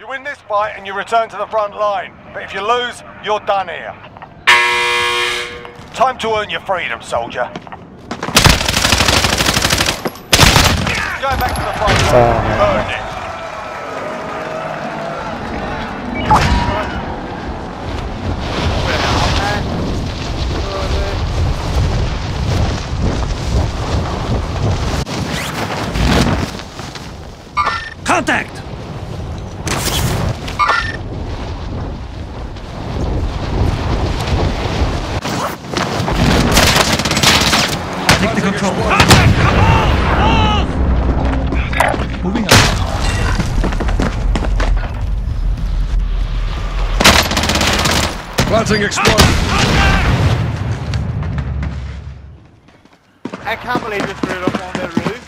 win this fight and you return to the front line. But if you lose, you're done here. Time to earn your freedom, soldier. Going back to the front line. Earned it. Contact! Take the control. Contact! Come on! Moving on. Planting explosion. I can't believe you threw it up on their roof.